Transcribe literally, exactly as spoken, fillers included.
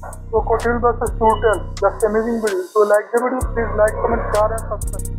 So Cocktail versus Turtle. That's amazing video. So like the video, please like, comment, share and subscribe.